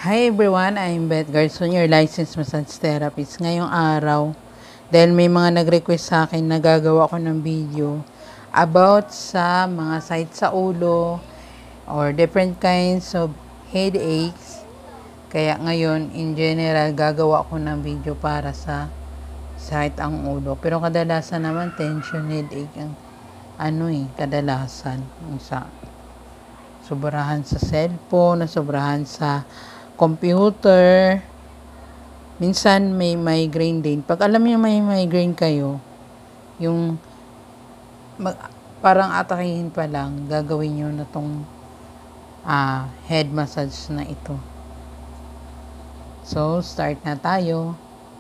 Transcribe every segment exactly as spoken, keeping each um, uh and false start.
Hi everyone, I'm Beth Garson, your licensed massage therapist. Ngayong araw, dahil may mga nag-request sa akin na gagawa ko ng video about sa mga site sa ulo or different kinds of headaches. Kaya ngayon, in general, gagawa ko ng video para sa site ang ulo. Pero kadalasan naman, tension headache ang ano eh, kadalasan. Yung sa sobrahan sa cellphone, sobrahan sa computer. Minsan may migraine din. Pag alam niyo may migraine kayo, yung mag, parang atakihin pa lang, gagawin niyo na tong ah, head massage na ito. So, start na tayo.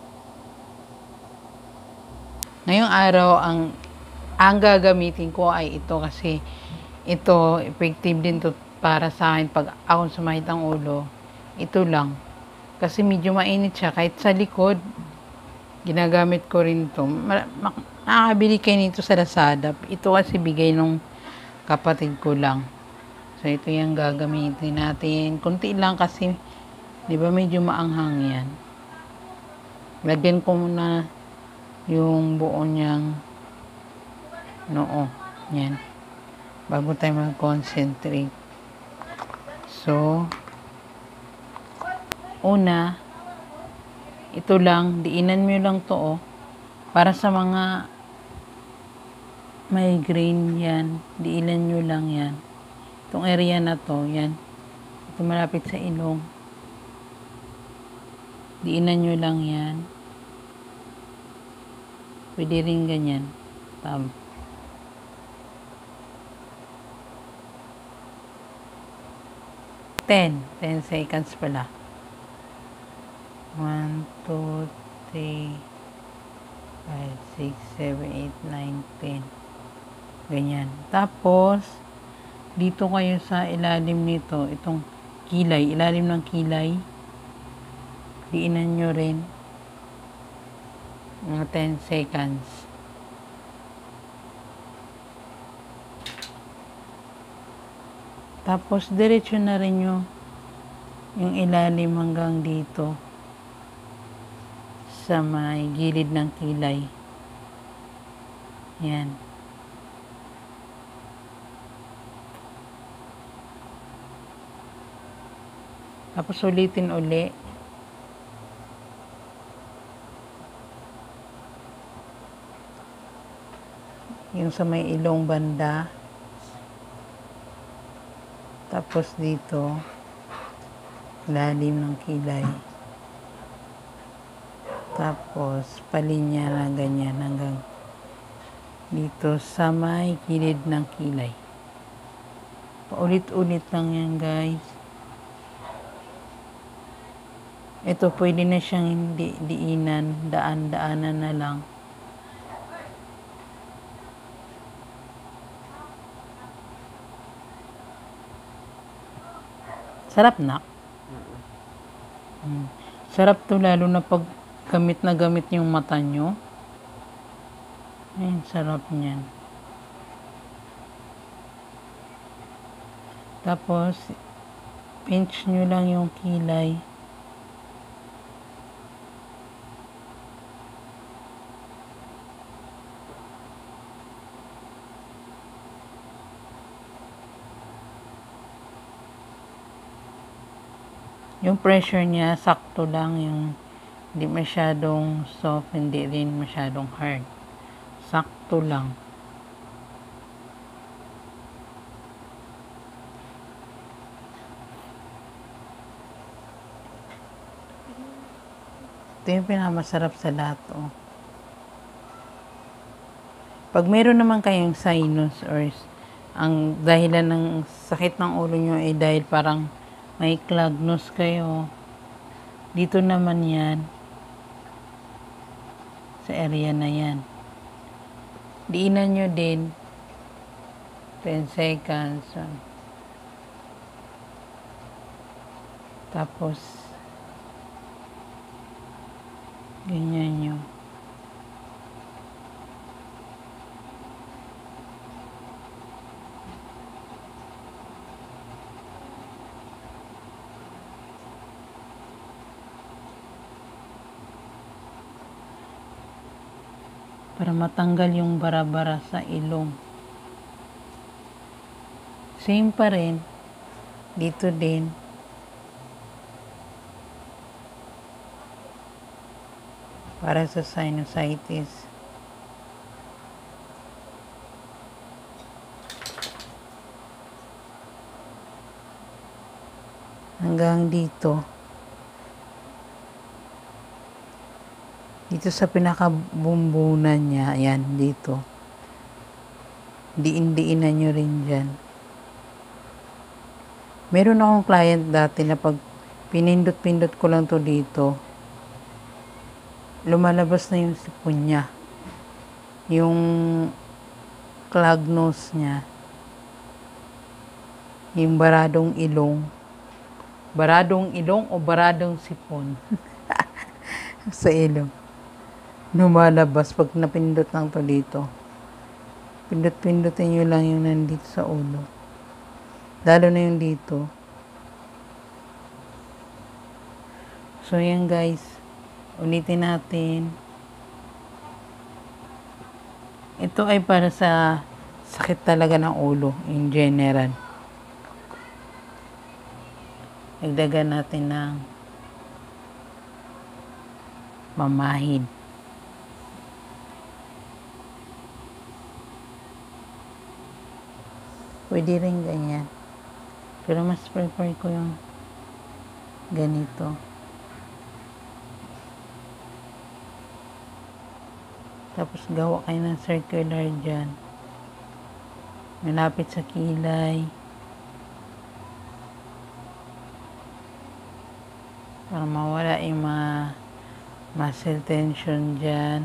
Ngayong araw, ang ang gagamitin ko ay ito kasi ito, effective din to para sa akin pag ako sumakit ang ulo. Ito lang. Kasi medyo mainit siya. Kahit sa likod, ginagamit ko rin ito. Nakakabili kayo nito sa Lazada. Ito kasi bigay nung kapatid ko lang. So, ito yung gagamitin natin. Kunti lang kasi, di ba medyo maanghang yan. Lagyan ko muna yung buo niyang noo. Yan. Bago tayo mag-concentrate. So, una, ito lang, diinan mo lang to, oh. Para sa mga migraine yan, diinan nyo lang yan. Itong area na to, yan. Ito malapit sa ilong. Diinan nyo lang yan. Pwede rin ganyan. Tab. ten. ten seconds pala. one, two, three, five, six, seven, eight, nine, ten. Ganyan. Tapos, dito kayo sa ilalim nito, itong kilay, ilalim ng kilay, diinan nyo rin mga ten seconds. Tapos, diretso na rin nyo yung ilalim hanggang dito sa may gilid ng kilay. Yan. Tapos ulitin uli. Yung sa may ilong banda. Tapos dito, lalim ng kilay. Tapos, palinya na ganyan hanggang dito sa may gilid ng kilay. Paulit-ulit lang yan, guys. Ito, pwede na siyang hindi diinan, daan-daanan na lang. Sarap na. Hmm. Sarap to lalo na pag gamit na gamit yung mata nyo. Ayun, sarap niyan. Tapos, pinch nyo lang yung kilay. Yung pressure niya, sakto lang yung hindi masyadong soft, hindi rin masyadong hard. Sakto lang. Ito yung pinakamasarap sa lahat, oh. Pag meron naman kayong sinus or ang dahilan ng sakit ng ulo nyo ay dahil parang may clogged nose kayo, dito naman yan. Sa area na yan. Diinan nyo din. ten seconds. Tapos, ganyan nyo. para matanggal yung bara-bara sa ilong. Same pa rin dito din. Para sa sinusitis. Hanggang dito. Dito sa pinakabumbunan niya, ayan, dito. Diin-diinan nyo rin dyan. Meron akong client dati na pag pinindot-pindot ko lang to dito, lumalabas na yung sipon niya. Yung clog nose niya. Yung baradong ilong. Baradong ilong o baradong sipon? Sa ilong. Lumalabas pag napindot lang to dito. Pindot-pindutin nyo lang yung nandito sa ulo. Lalo na yung dito. So, yan guys. Ulitin natin. Ito ay para sa sakit talaga ng ulo in general. Dagdagan natin ng mamahid. Pwede rin ganyan. Pero mas prefer ko yung ganito. Tapos gawa kayo ng circular dyan. Malapit sa kilay. Para mawala yung mga muscle tension dyan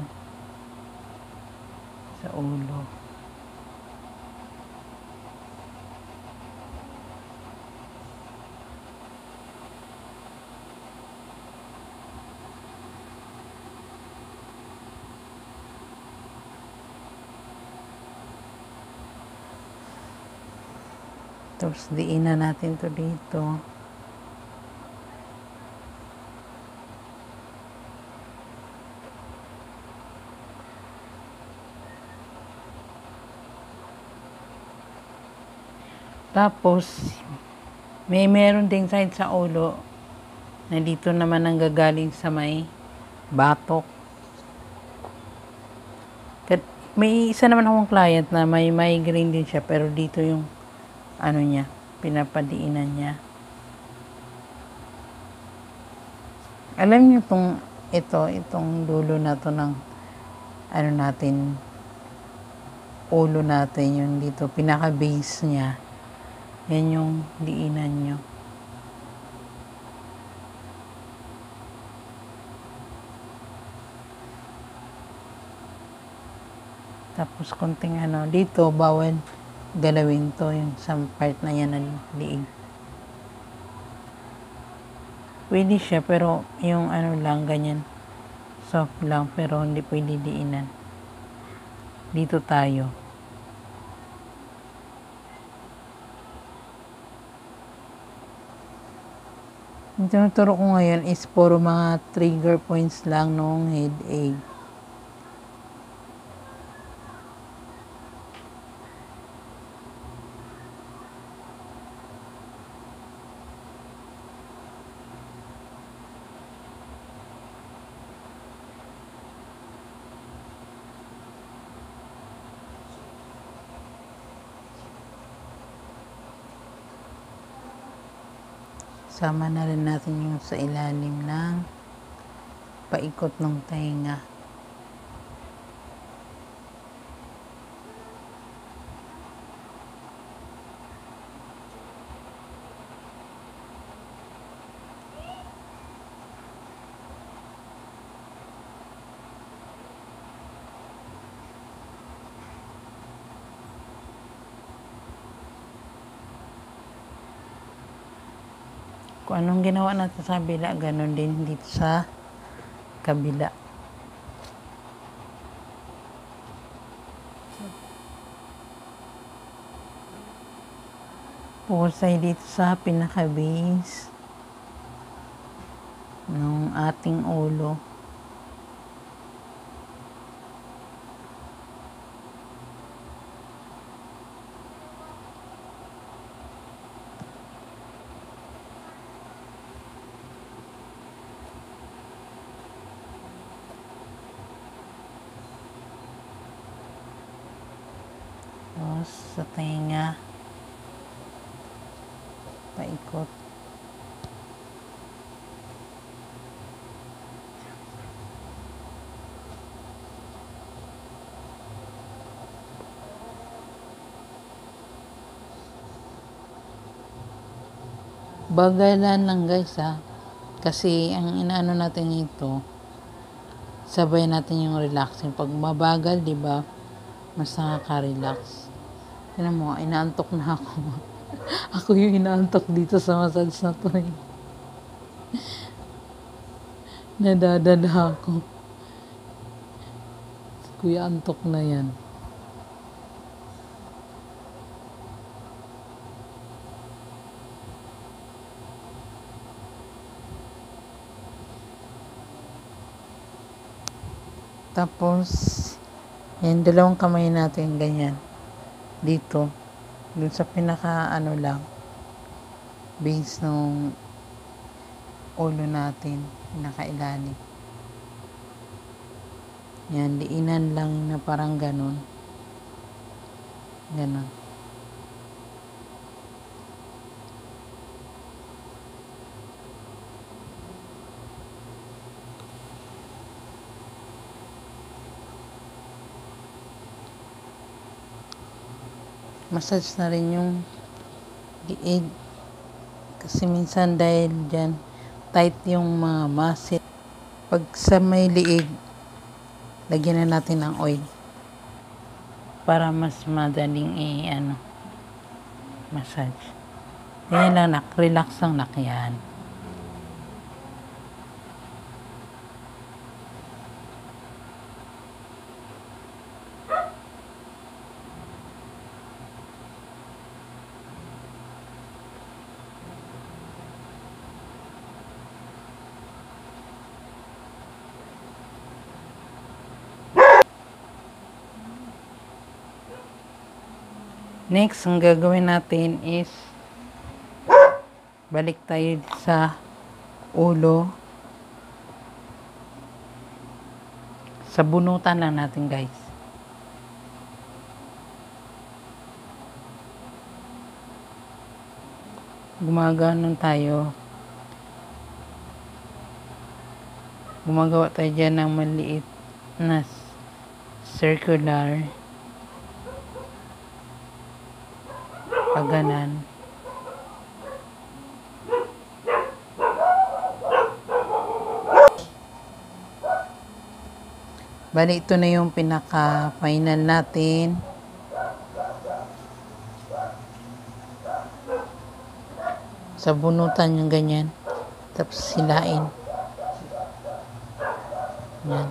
sa ulo. Tapos diinan natin to dito. Tapos, may meron ding side sa ulo na dito naman ang gagaling sa may batok. May isa naman akong client na may migraine din siya pero dito yung ano niya, pinapadiinan niya. Alam niyo itong ito, itong dulo na to ng ano natin, ulo natin, yung dito, pinaka-base niya. Yan yung diinan nyo. Tapos konting ano, dito, bawal galawin to, yung sa part na yan ng liig. Pwede siya, pero yung ano lang, ganyan, soft lang, pero hindi pwede diinan. Dito tayo. Yung tinuturo ko ngayon is puro mga trigger points lang nung headache. Sama na rin natin yung sa ilalim ng paikot ng tainga. Kung anong ginawa natin sa kabila, ganun din dito sa kabila. Pusay dito sa pinaka-base ng ating ulo. sa tenga. Paikot. Bagalan lang guys ha. Kasi ang inaano natin ito, sabay natin yung relaxing. Pag mabagal, di ba, mas nakaka-relax. Tignan mo, inaantok na ako. Ako yung inaantok dito sa massage na to eh. Nadadala ako. Kuya, antok na yan. Tapos, yan, dalawang kamay natin ganyan. Dito. Dun sa pinaka, ano lang, base ng ulo natin. Pinakailalim. Yan, diinan lang na parang ganun. Ganun. Massage na rin yung liig. Kasi minsan dahil dyan, tight yung mga muscle. Pag sa may liig, lagyan na natin ng oil. Para mas madaling i-ano, massage. Yan lang nak, relax lang nak yan. Next, ang gagawin natin is balik tayo sa ulo. Sa bunutan lang natin, guys. Gumaganon tayo. Gumagawa tayo dyan ng maliit na circular. Paganan. Bali, ito na yung pinaka-final natin. Sa bunutan yung ganyan. Tapos silain. Yan.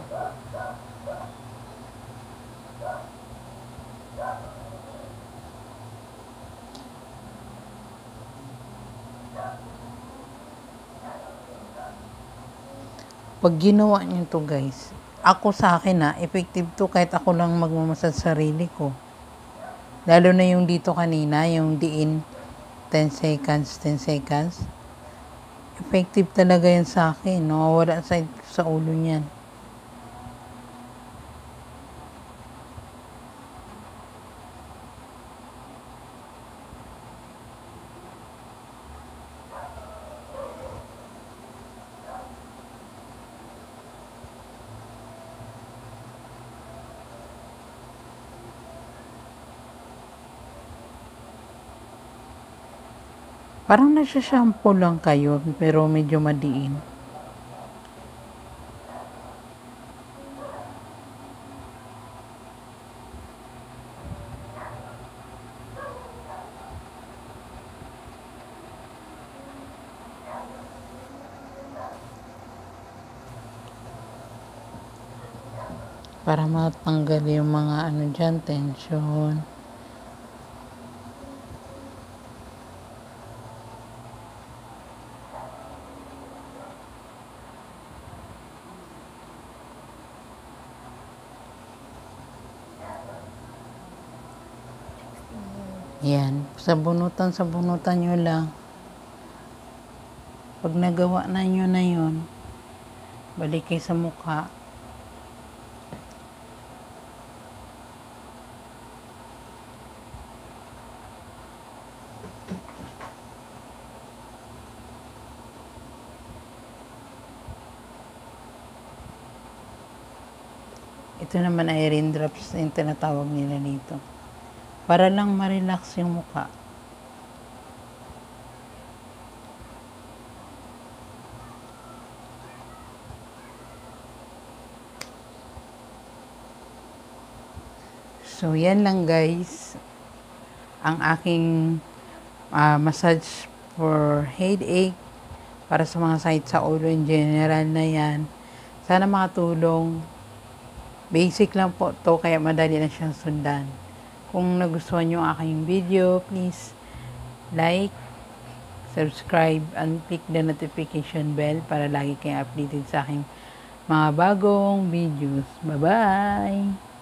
Pag ginawa nyo to guys, ako sa akin na, effective to kahit ako lang magmamasad sarili ko. Lalo na yung dito kanina, yung diin, ten seconds, ten seconds. Effective talaga yan sa akin. Nawawala sa, sa ulo niyan. Parang nagsashampoo lang kayo, pero medyo madiin. Para matanggal yung mga ano dyan, tension. Yan. Sa bunutan, sa bunutan nyo lang. Pag nagawa na nyo na yun, balik kayo sa mukha. Ito naman ay raindrops yung tinatawag nila dito. Para lang ma-relax yung mukha. So, yan lang guys. Ang aking uh, massage for headache para sa mga sakit sa ulo in general na yan. Sana makatulong. Basic lang po to kaya madali na siyang sundan. Kung nagustuhan nyo ang aking video, please like, subscribe, and click the notification bell para lagi kayong updated sa aking mga bagong videos. Bye-bye!